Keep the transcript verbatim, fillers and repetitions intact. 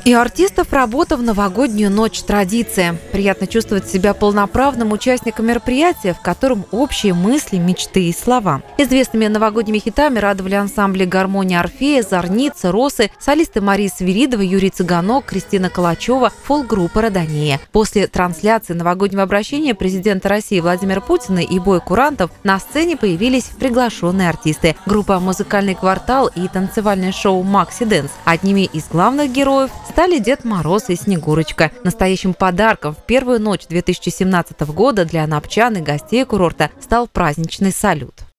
И артистов работа в новогоднюю ночь – традиция. Приятно чувствовать себя полноправным участником мероприятия, в котором общие мысли, мечты и слова. Известными новогодними хитами радовали ансамбли «Гармония Орфея», «Зорница», «Росы», солисты Мария Свиридова, Юрий Цыганок, Кристина Калачева, фолк-группа «Родонея». После трансляции новогоднего обращения президента России Владимира Путина и боя курантов на сцене появились приглашенные артисты. Группа «Музыкальный квартал» и танцевальное шоу «Макси Дэнс». Одними из главных героев стали Дед Мороз и Снегурочка. Настоящим подарком в первую ночь две тысячи семнадцатого года для анапчан и гостей курорта стал праздничный салют.